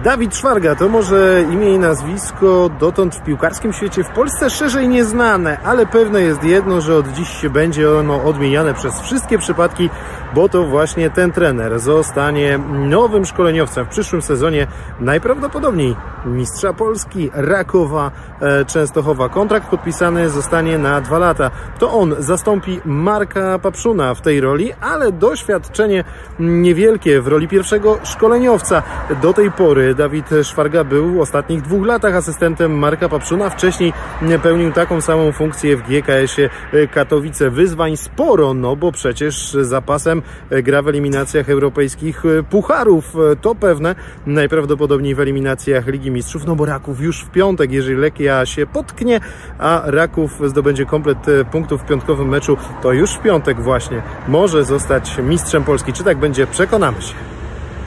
Dawid Szwarga to może imię i nazwisko dotąd w piłkarskim świecie w Polsce szerzej nieznane, ale pewne jest jedno, że od dziś się będzie ono odmieniane przez wszystkie przypadki, bo to właśnie ten trener zostanie nowym szkoleniowcem w przyszłym sezonie, najprawdopodobniej mistrza Polski Rakowa Częstochowa. Kontrakt podpisany zostanie na 2 lata. To on zastąpi Marka Papszuna w tej roli, ale doświadczenie niewielkie w roli pierwszego szkoleniowca. Do tej pory Dawid Szwarga był w ostatnich 2 latach asystentem Marka Papszuna. Wcześniej pełnił taką samą funkcję w GKS-ie Katowice. Wyzwań sporo, no bo przecież za pasem gra w eliminacjach europejskich pucharów. To pewne, najprawdopodobniej w eliminacjach Ligi Mistrzów, no bo Raków już w piątek, jeżeli Lechia się potknie, a Raków zdobędzie komplet punktów w piątkowym meczu, to już w piątek właśnie może zostać mistrzem Polski. Czy tak będzie? Przekonamy się.